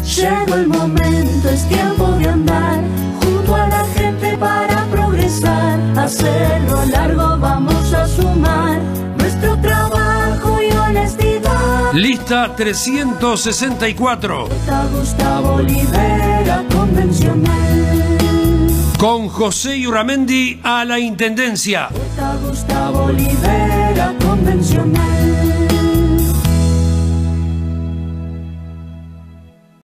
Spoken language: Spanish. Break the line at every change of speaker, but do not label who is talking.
Llegó el momento, es tiempo de andar junto a la gente para progresar. Hacerlo largo vamos a sumar nuestro trabajo y honestidad.
Lista 364.
Gustavo Olivera, convencional.
Con José Iurramendi a la intendencia.
Gustavo Olivera, convencional.